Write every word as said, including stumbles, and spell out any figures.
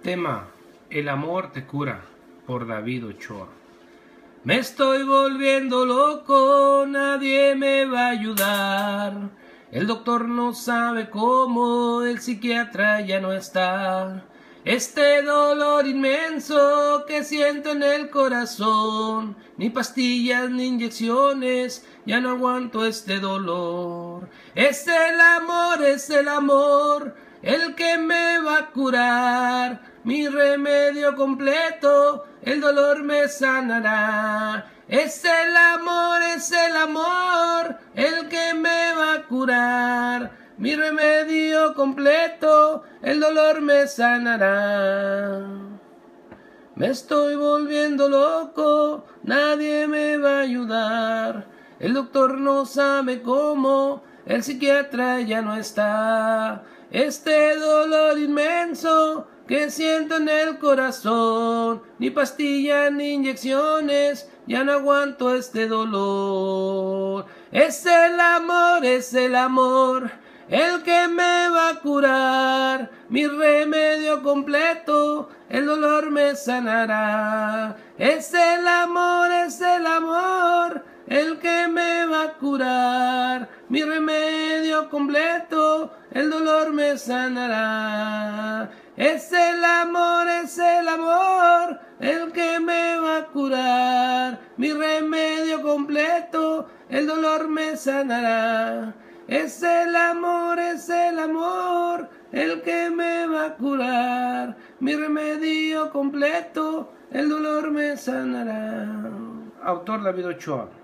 Tema: El amor te cura, por David Ochoa. Me estoy volviendo loco, nadie me va a ayudar. El doctor no sabe cómo, el psiquiatra ya no está. Este dolor inmenso que siento en el corazón, ni pastillas ni inyecciones, ya no aguanto este dolor. Es el amor, es el amor, el que me va a curar, mi remedio completo, el dolor me sanará. Es el amor, es el amor, el que me va a curar, mi remedio completo, el dolor me sanará. Me estoy volviendo loco, nadie me va a ayudar. El doctor no sabe cómo, el psiquiatra ya no está. Este dolor inmenso que siento en el corazón, ni pastillas ni inyecciones, ya no aguanto este dolor. Es el amor, es el amor, el que me va a curar, mi remedio completo, el dolor me sanará. Es el amor, es el amor, el que me va a curar, mi remedio completo, el dolor me sanará. Es el amor, es el amor, el que me va a curar, mi remedio completo, el dolor me sanará. Es el amor, es el amor, el que me va a curar, mi remedio completo, el dolor me sanará. Autor David Ochoa.